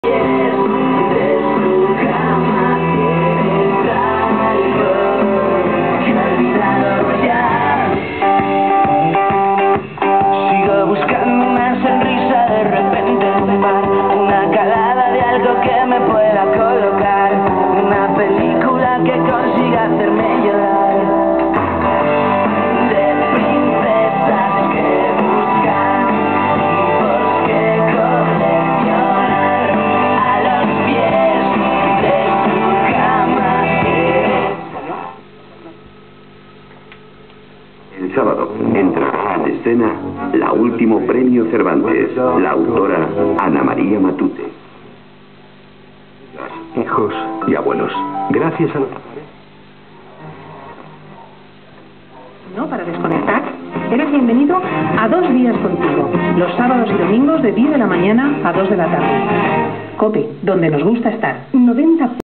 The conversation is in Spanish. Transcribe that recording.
Sigo buscando una sonrisa de repente en un bar, una calada de algo que me pueda colocar, una película que consiga hacerme llorar, de princesas que buscan tipos que coleccionar, a los pies de su cama. El sábado entrará en escena La Último Premio Cervantes, la autora Ana María Matute. Hijos y abuelos, gracias a la... ¿No? Para desconectar, eres bienvenido a 2 días contigo, los sábados y domingos de 10 de la mañana a 2 de la tarde. COPE, donde nos gusta estar. 90